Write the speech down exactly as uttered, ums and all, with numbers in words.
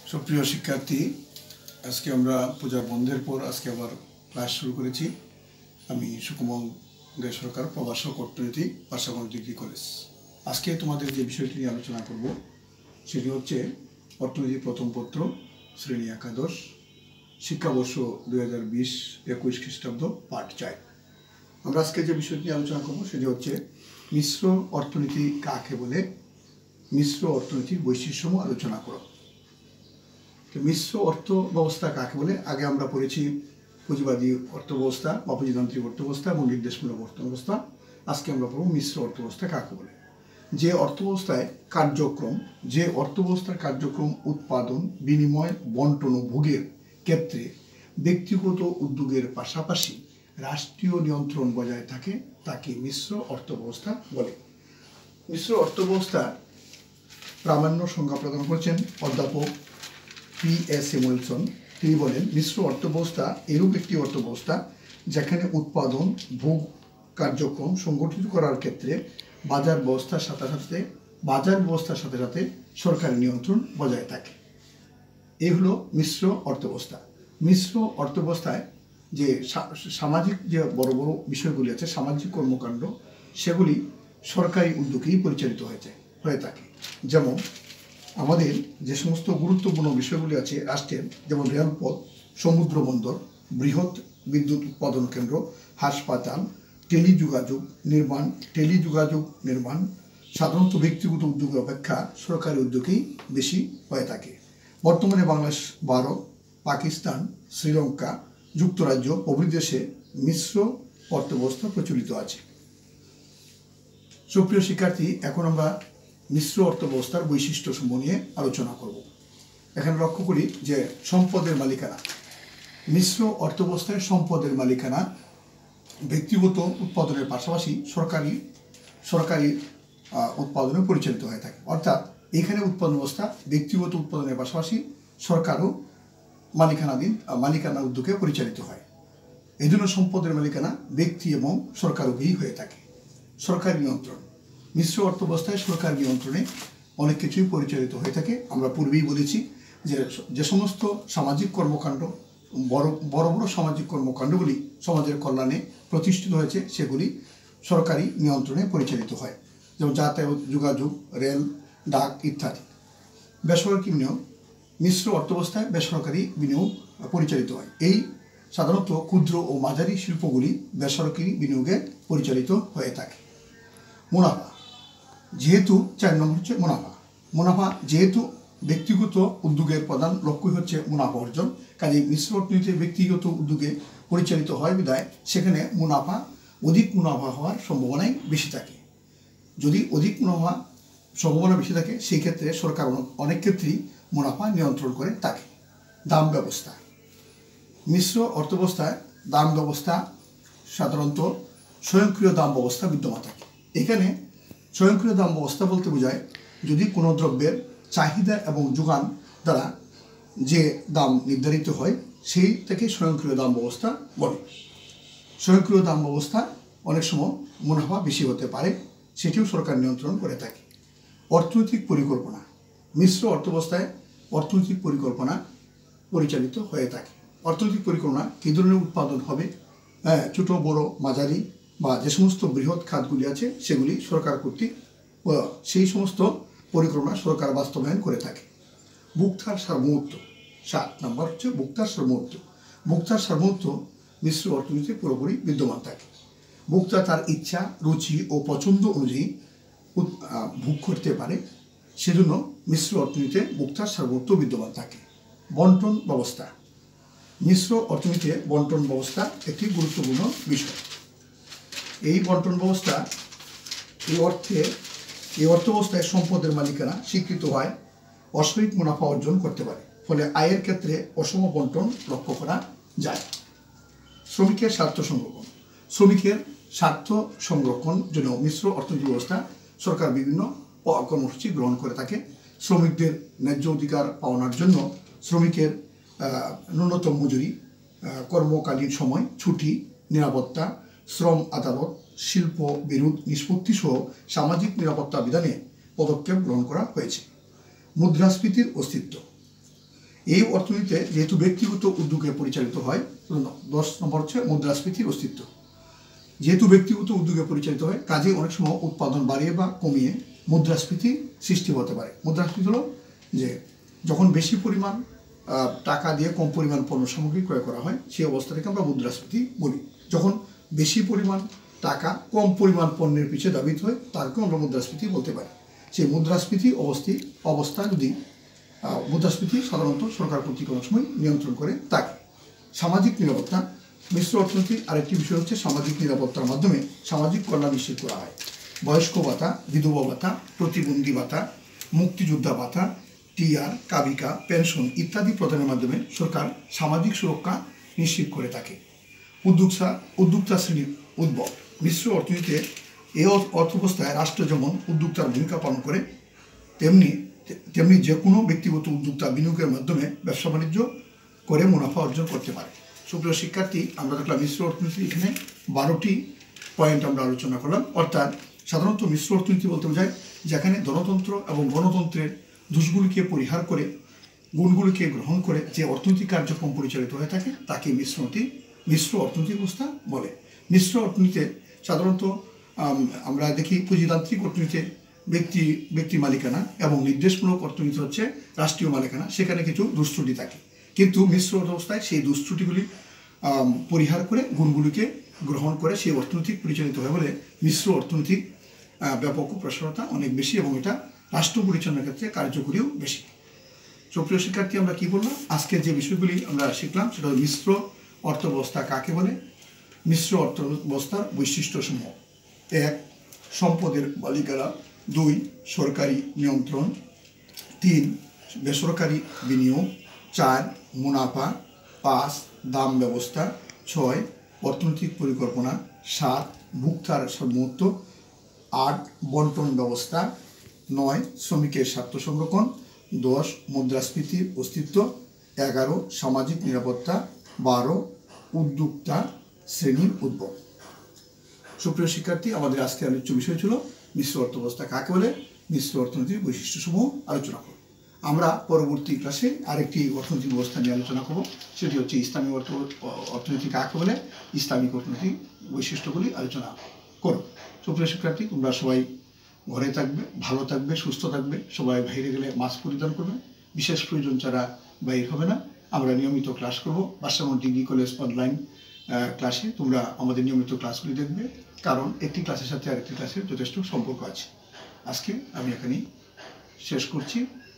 সুপ্রিয় শিক্ষার্থী, আজকে আমরা পূজা বন্ধের পর আজকে আবার ক্লাস শুরু করেছি। আমি সুকমল দে সরকার, প্রভাষক অর্থনীতি, পার্শ্ববর্তী ডিগ্রি কলেজ। আজকে তোমাদের যে বিষয়টি নিয়ে আলোচনা করব সেটি হচ্ছে অর্থনীতি প্রথম পত্র, শ্রেণী একাদশ, শিক্ষাবর্ষ দুই হাজার বিশ একুশ খ্রিস্টাব্দ, পাঠ চার। আমরা আজকে যে বিষয়টি নিয়ে আলোচনা করব সেটি হচ্ছে মিশ্র অর্থনীতি কাকে বলে, মিশ্র অর্থনীতির বৈশিষ্ট্যসমূহ আলোচনা করো। মিশ্র অর্থ ব্যবস্থা কাকে বলে? আগে আমরা পড়েছি পুঁজিবাদী অর্থব্যবস্থা বা পুঁজিতান্ত্রিক অর্থব্যবস্থা এবং নির্দেশমূলক অর্থব্যবস্থা। আজকে আমরা পড়ব মিশ্র অর্থব্যবস্থা কাকে বলে। যে অর্থব্যবস্থায় কার্যক্রম যে অর্থব্যবস্থার কার্যক্রম উৎপাদন, বিনিময়, বন্টন ও ভোগের ক্ষেত্রে ব্যক্তিগত উদ্যোগের পাশাপাশি রাষ্ট্রীয় নিয়ন্ত্রণ বজায় থাকে তাকে মিশ্র অর্থব্যবস্থা বলে। মিশ্র অর্থব্যবস্থা প্রামাণ্য সংজ্ঞা প্রদান করেছেন অধ্যাপক পি এস স্যামুয়েলসন। তিনি বলেন, মিশ্র অর্থব্যবস্থা এরূপ একটি অর্থব্যবস্থা যেখানে উৎপাদন, ভোগ কার্যক্রম সংগঠিত করার ক্ষেত্রে বাজার ব্যবস্থার সাথে সাথে বাজার ব্যবস্থার সাথে সাথে সরকারি নিয়ন্ত্রণ বজায় থাকে। এই হলো মিশ্র অর্থব্যবস্থা। মিশ্র অর্থব্যবস্থায় যে সামাজিক যে বড় বড় বিষয়গুলি আছে, সামাজিক কর্মকাণ্ড, সেগুলি সরকারি উদ্যোগেই পরিচালিত হয়েছে হয়ে থাকে। যেমন আমাদের যে সমস্ত গুরুত্বপূর্ণ বিষয়গুলি আছে রাষ্ট্রের, যেমন রেলপথ, সমুদ্র বন্দর, বৃহৎ বিদ্যুৎ উৎপাদন কেন্দ্র, হাসপাতাল, টেলিযোগাযোগ নির্মাণ টেলিযোগাযোগ নির্মাণ সাধারণত ব্যক্তিগত উদ্যোগ অপেক্ষা সরকারি উদ্যোগেই বেশি হয়ে থাকে। বর্তমানে বাংলাদেশ, ভারত, পাকিস্তান, শ্রীলঙ্কা, যুক্তরাজ্য প্রভৃতি দেশে মিশ্র অর্থব্যবস্থা প্রচলিত আছে। সুপ্রিয় শিক্ষার্থী, এখন আমরা মিশ্র অর্থব্যবস্থার বৈশিষ্ট্যসমূহ নিয়ে আলোচনা করব। এখানে লক্ষ্য করি যে সম্পদের মালিকানা। মিশ্র অর্থব্যবস্থায় সম্পদের মালিকানা ব্যক্তিগত উৎপাদনের পাশাপাশি সরকারি সরকারি উৎপাদনে পরিচালিত হয়ে থাকে। অর্থাৎ এখানে উৎপাদন ব্যবস্থা ব্যক্তিগত উৎপাদনের পাশাপাশি সরকারও মালিকানাধীন মালিকানা উদ্যোগে পরিচালিত হয়। এই জন্য সম্পদের মালিকানা ব্যক্তি এবং সরকার উভয়ই হয়ে থাকে। সরকারি নিয়ন্ত্রণ। মিশ্র অর্থব্যবস্থায় সরকার নিয়ন্ত্রণে অনেক কিছুই পরিচালিত হয়ে থাকে। আমরা পূর্বেই বলেছি যে যে সমস্ত সামাজিক কর্মকাণ্ড বড় বড় বড় সামাজিক কর্মকাণ্ডগুলি সমাজের কল্যাণে প্রতিষ্ঠিত হয়েছে সেগুলি সরকারি নিয়ন্ত্রণে পরিচালিত হয়, যেমন যাতায়াত, যোগাযোগ, রেল, ডাক ইত্যাদি। বেসরকারি বিনিয়োগ। মিশ্র অর্থব্যবস্থায় বেসরকারি বিনিয়োগ পরিচালিত হয়। এই সাধারণত ক্ষুদ্র ও মাঝারি শিল্পগুলি বেসরকারি বিনিয়োগে পরিচালিত হয়ে থাকে। মুনাফা। যেহেতু চার নম্বর হচ্ছে মুনাফা। মুনাফা যেহেতু ব্যক্তিগত উদ্যোগের প্রধান লক্ষ্যই হচ্ছে মুনাফা অর্জন, কাজে মিশ্র অর্থনীতির ব্যক্তিগত উদ্যোগে পরিচালিত হয় বিধায় সেখানে মুনাফা অধিক মুনাফা হওয়ার সম্ভাবনাই বেশি থাকে। যদি অধিক মুনাফা সম্ভাবনা বেশি থাকে সেই ক্ষেত্রে সরকার অনেক ক্ষেত্রেই মুনাফা নিয়ন্ত্রণ করে থাকে। দাম ব্যবস্থা। মিশ্র অর্থব্যবস্থায় দাম ব্যবস্থা সাধারণত স্বয়ংক্রিয় দাম ব্যবস্থা বিদ্যমান থাকে। এখানে স্বয়ংক্রিয় দাম ব্যবস্থা বলতে বোঝায় যদি কোনো দ্রব্যের চাহিদা এবং যোগান দ্বারা যে দাম নির্ধারিত হয় সেই থেকে স্বয়ংক্রিয় দাম ব্যবস্থা বলে। স্বয়ংক্রিয় দাম ব্যবস্থা অনেক সময় মুনাফা বেশি হতে পারে, সেটিও সরকার নিয়ন্ত্রণ করে থাকে। অর্থনৈতিক পরিকল্পনা। মিশ্র অর্থব্যবস্থায় অর্থনৈতিক পরিকল্পনা পরিচালিত হয়ে থাকে। অর্থনৈতিক পরিকল্পনা কী ধরনের উৎপাদন হবে, হ্যাঁ ছোটো বড়ো মাঝারি বা যে সমস্ত বৃহৎ খাতগুলি আছে সেগুলি সরকার কর্তৃক সেই সমস্ত পরিকল্পনা সরকার বাস্তবায়ন করে থাকে। ভোক্তার সার্বভৌমত্ব। সাত নম্বর হচ্ছে ভোক্তার সার্বভৌমত্ব। ভোক্তার সার্বভৌমত্ব মিশ্র অর্থনীতিতে পুরোপুরি বিদ্যমান থাকে। ভোক্তা তার ইচ্ছা, রুচি ও পছন্দ অনুযায়ী ভোগ করতে পারে, সেজন্য মিশ্র অর্থনীতিতে ভোক্তার সার্বভৌমত্ব বিদ্যমান থাকে। বন্টন ব্যবস্থা। মিশ্র অর্থনীতিতে বন্টন ব্যবস্থা একটি গুরুত্বপূর্ণ বিষয়। এই বন্টন ব্যবস্থা এই অর্থে এই অর্থব্যবস্থায় সম্পদের মালিকানা স্বীকৃত হয়, অস্বাভাবিক মুনাফা অর্জন করতে পারে, ফলে আয়ের ক্ষেত্রে অসম বন্টন লক্ষ্য করা যায়। শ্রমিকের স্বার্থ সংরক্ষণ। শ্রমিকের স্বার্থ সংরক্ষণ জন্য মিশ্র অর্থনীতি ব্যবস্থা সরকার বিভিন্ন কর্মসূচি গ্রহণ করে থাকে। শ্রমিকদের ন্যায্য অধিকার পাওয়ানোর জন্য শ্রমিকের ন্যূনতম মজুরি, কর্মকালীন সময়, ছুটি, নিরাপত্তা, শ্রম আদালত, শিল্প বিরোধ নিষ্পত্তি সহ সামাজিক নিরাপত্তা বিধানে পদক্ষেপ গ্রহণ করা হয়েছে। মুদ্রাস্ফীতির অস্তিত্ব। এই অর্থনীতিতে যেহেতু ব্যক্তিগত উদ্যোগে পরিচালিত হয়, দশ নম্বর হচ্ছে মুদ্রাস্ফীতির অস্তিত্ব। যেহেতু ব্যক্তিগত উদ্যোগে পরিচালিত হয়, কাজে অনেক সময় উৎপাদন বাড়িয়ে বা কমিয়ে মুদ্রাস্ফীতি সৃষ্টি হতে পারে। মুদ্রাস্ফীতি হলো যে যখন বেশি পরিমাণ টাকা দিয়ে কম পরিমাণ পণ্য সামগ্রী ক্রয় করা হয়, সেই অবস্থাটাকে আমরা মুদ্রাস্ফীতি বলি। যখন বেশি পরিমাণ টাকা কম পরিমাণ পণ্যের পিছিয়ে দাবিত হয়, তারকেও আমরা মুদ্রাস্ফীতি বলতে পারি। সেই মুদ্রাস্ফীতি অবস্থি অবস্থা যদি মুদ্রাস্ফীতি সাধারণত সরকার কর্তৃক অনেক সময় নিয়ন্ত্রণ করে থাকে। সামাজিক নিরাপত্তা, মিশ্র অর্থনীতির আরেকটি বিষয় হচ্ছে সামাজিক নিরাপত্তার মাধ্যমে সামাজিক কল্যাণ নিশ্চিত করা হয়। বয়স্ক ভাতা, বিধবা ভাতা, প্রতিবন্ধী ভাতা, মুক্তিযোদ্ধা ভাতা, টিআর, কাবিকা, পেনশন ইত্যাদি প্রদানের মাধ্যমে সরকার সামাজিক সুরক্ষা নিশ্চিত করে থাকে। উদ্যোক্তা উদ্যোক্তা শ্রেণীর উদ্ভব, মিশ্র অর্থনীতিতে এই অর্থব্যবস্থায় রাষ্ট্র যেমন উদ্যোক্তার ভূমিকা পালন করে, তেমনি তেমনি যে কোনো ব্যক্তিগত উদ্যোক্তা বিনিয়োগের মাধ্যমে ব্যবসা বাণিজ্য করে মুনাফা অর্জন করতে পারে। সুপ্রিয় শিক্ষার্থী, আমরা দেখলাম মিশ্র অর্থনীতি এখানে বারোটি পয়েন্ট আমরা আলোচনা করলাম। অর্থাৎ সাধারণত মিশ্র অর্থনীতি বলতে বোঝায় যেখানে ধনতন্ত্র এবং গণতন্ত্রের দোষগুলিকে পরিহার করে গুণগুলিকে গ্রহণ করে যে অর্থনৈতিক কার্যক্রম পরিচালিত হয়ে থাকে তাকে মিশ্রনীতি মিশ্র অর্থনৈতিক ব্যবস্থা বলে। মিশ্র অর্থনীতিতে সাধারণত আমরা দেখি পুঁজিতান্ত্রিক অর্থনীতিতে ব্যক্তি ব্যক্তি মালিকানা এবং নির্দেশমূলক অর্থনীতি হচ্ছে রাষ্ট্রীয় মালিকানা, সেখানে কিছু দুষ্ত্রুটি থাকে। কিন্তু মিশ্র অবস্থায় সেই দুষ্ত্রুটিগুলি পরিহার করে গুণগুলিকে গ্রহণ করে সেই অর্থনৈতিক পরিচালিত হয় বলে মিশ্র অর্থনৈতিক ব্যাপক প্রসারতা অনেক বেশি এবং এটা রাষ্ট্র পরিচালনার ক্ষেত্রে কার্যকরীও বেশি। সুপ্রিয় শিক্ষার্থী, আমরা কি বললাম? আজকের যে বিষয়গুলি আমরা শিখলাম সেটা হল মিশ্র অর্থব্যবস্থা কাকে বলে, মিশ্র অর্থব্যবস্থার বৈশিষ্ট্যসমূহ। এক, সম্পদের মালিকানা। দুই, সরকারি নিয়ন্ত্রণ। তিন, বেসরকারি বিনিয়োগ। চার, মুনাফা। পাঁচ, দাম ব্যবস্থা। ছয়, অর্থনৈতিক পরিকল্পনা। সাত, ভোক্তার সার্বভৌমত্ব। আট, বন্টন ব্যবস্থা। নয়, শ্রমিকের স্বার্থ সংরক্ষণ। দশ, মুদ্রাস্ফীতির অস্তিত্ব। এগারো, সামাজিক নিরাপত্তা। বারো, উদ্যোক্তা শ্রেণীর উদ্ভব। সুপ্রিয় শিক্ষার্থী, আমাদের আজকে আলোচ্য বিষয় ছিল মিশ্র অর্থব্যবস্থা কাকে বলে, মিশ্র অর্থনীতির বৈশিষ্ট্যসমূহ আলোচনা করব। আমরা পরবর্তী ক্লাসে আরেকটি অর্থনৈতিক ব্যবস্থা নিয়ে আলোচনা করব, সেটি হচ্ছে ইসলামী অর্থ অর্থনীতি কাকে বলে, ইসলামিক অর্থনৈতিক বৈশিষ্ট্যগুলি আলোচনা করব। সুপ্রিয় শিক্ষার্থী, তোমরা সবাই ঘরে থাকবে, ভালো থাকবে, সুস্থ থাকবে। সবাই বাইরে গেলে মাস্ক পরিধান করবে, বিশেষ প্রয়োজন ছাড়া বাইর হবে না। আমরা নিয়মিত ক্লাস করব বাসামন ডিগ্রি কলেজ অনলাইন ক্লাসে। তোমরা আমাদের নিয়মিত ক্লাসগুলি দেখবে, কারণ একটি ক্লাসের সাথে আরেকটি ক্লাসের যথেষ্ট সম্পর্ক আছে। আজকে আমি এখানেই শেষ করছি।